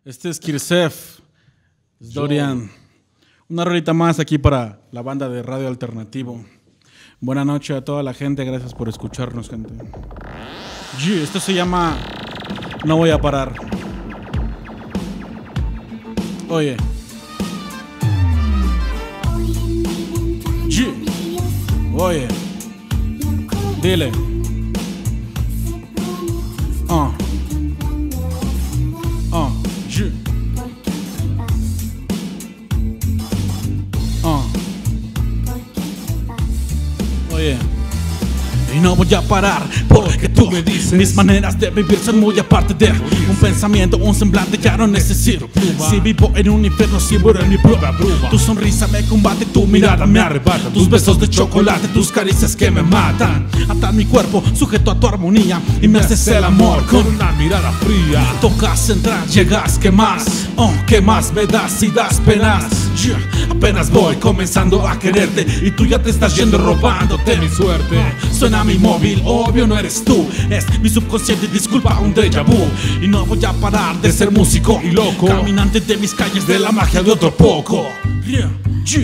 Este es Kirsef, es Dorian. Una rolita más aquí para la banda de Radio Alternativo. Buenas noches a toda la gente, gracias por escucharnos, gente. Esto se llama No Voy a Parar. Oye. Oye. Dile. Oye. Y no voy a parar porque tú me dices mis maneras de vivir son muy aparte de un pensamiento, un semblante, ya no necesito. Si vivo en un infierno, si muero en mi propia bruma. Tu sonrisa me combate, tu mirada me arrebata. Tus besos de chocolate, tus caricias que me matan. Atan mi cuerpo, sujeto a tu armonía, y me haces el amor con una mirada fría. Tocas entrar, llegas, ¿qué más? ¿Qué más me das si das penas? Apenas voy comenzando a quererte y tú ya te estás yendo robándote mi suerte. Suena mi móvil, obvio no eres tú, es mi subconsciente, disculpa, un déjà vu. Y no voy a parar de ser músico y loco, caminante de mis calles de la magia de otro poco. Se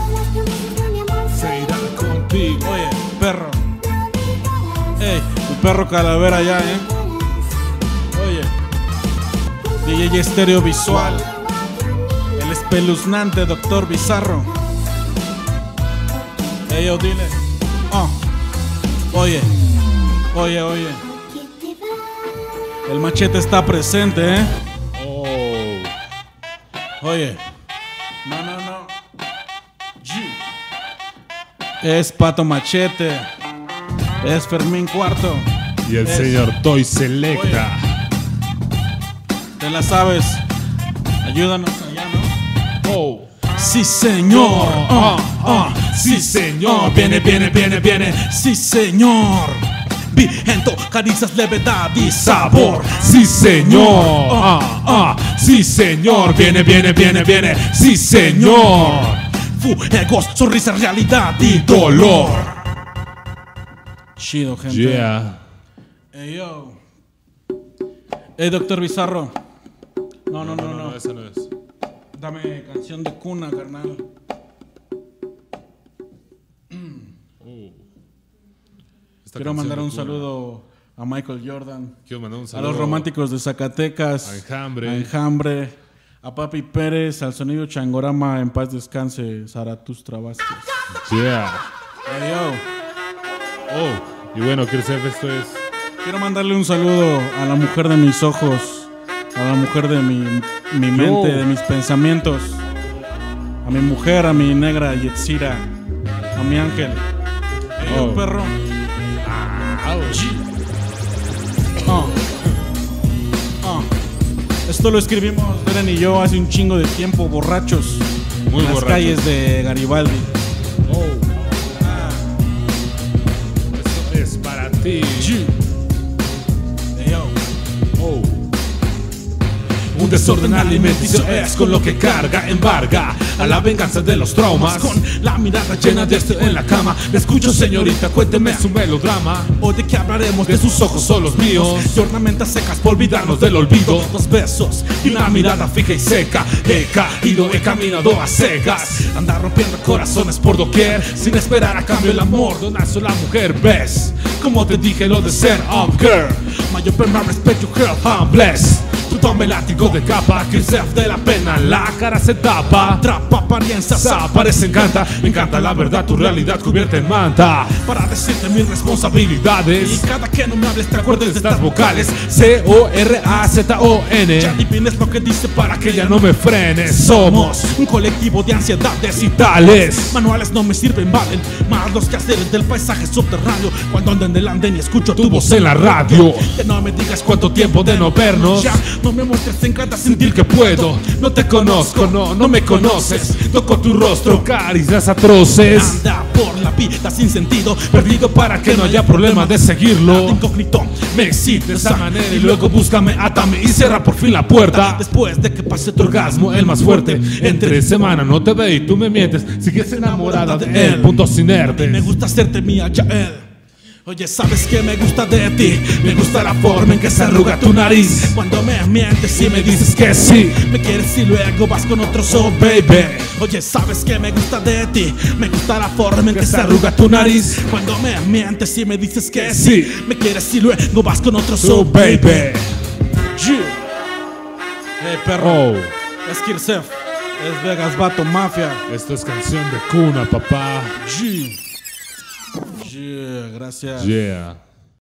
irá contigo. Oye, perro. Ey, tu perro calavera ya, Oye, DJ Estéreo Visual, el espeluznante Doctor Bizarro. Ey, yo, dile. Oye, oye. El machete está presente, Oye. No. Es Pato Machete. Es Fermín Cuarto. Y el señor Toy Selecta. Oye. Te la sabes. Ayúdanos allá, ¿no? Sí, señor. Sí, señor. Viene. Sí, señor. Viento, caricias, levedad y sabor. Sí, señor. Sí, señor. Viene. Sí, señor. Fuegos, sonrisa, realidad y dolor. Chido, gente. Yeah. Ey, yo. Ey, Doctor Bizarro. No, esa no es. Dame canción de cuna, carnal. Quiero mandar un saludo a Michael Jordan. Quiero mandar un saludo a los románticos de Zacatecas. A Enjambre. A Papi Pérez. Al sonido Changorama. En paz descanse Zaratustra Vázquez. Yeah. Hey, yo. Y bueno, Kirsef, esto es. Quiero mandarle un saludo a la mujer de mis ojos. A la mujer de mi mente, de mis pensamientos. A mi mujer, a mi negra Yetzira. A mi ángel. Hey, yo, perro. Esto lo escribimos Beren y yo hace un chingo de tiempo, borrachos. Muy en las borrachos. calles de Garibaldi. Esto es para ti. Un desorden alimenticio es con lo que carga, embarga a la venganza de los traumas. Con la mirada llena de esto en la cama. Le escucho, señorita, cuénteme su melodrama. Hoy de qué hablaremos, de sus ojos son los míos, de ornamentas secas por olvidarnos del olvido. Dos besos y una mirada fija y seca. He caído, he caminado a cegas. Andar rompiendo corazones por doquier, sin esperar a cambio el amor de una sola mujer. ¿Ves? Como te dije lo de ser up girl. My open my respect you girl, I'm blessed. Tu tome látigo de capa, Kirsef de la pena, la cara se tapa. Trapa apariencias, aparece, encanta. Me encanta la verdad, tu realidad cubierta en manta. Para decirte mis responsabilidades, y cada que no me hables te acuerdes de estas vocales. C-O-R-A-Z-O-N. Ya adivines lo que dice para que ya no me frenes. Somos un colectivo de ansiedades y tales. Manuales no me sirven, valen más los quehaceres del paisaje subterráneo. Cuando ando en el andén y escucho tu voz en la radio. Que no me digas cuánto tiempo de no vernos. Ya no me muestres, te encanta sentir que puedo. No te conozco, no me conoces. Toco tu rostro, caricias atroces. Anda por la vida sin sentido, perdido para que no haya problema de seguirlo. Incógnito, me excites de esa manera y luego búscame, átame y cierra por fin la puerta. Después de que pase tu orgasmo, el más fuerte. Entre semana no te ve y tú me mientes. Sigues enamorada de él, puntos inertes. Me gusta hacerte mía, ya él. Oye, ¿sabes qué me gusta de ti? Me gusta la forma en que se arruga tu nariz. Cuando me mientes y me dices que sí, me quieres y luego vas con otro, so baby. Oye, ¿sabes qué me gusta de ti? Me gusta la forma en que se arruga tu nariz. Cuando me mientes y me dices que sí, me quieres y luego vas con otro, so baby. Perro. Es Kirsef, es Vegas Vato Mafia. Esto es canción de cuna, papá. Gracias. Yeah.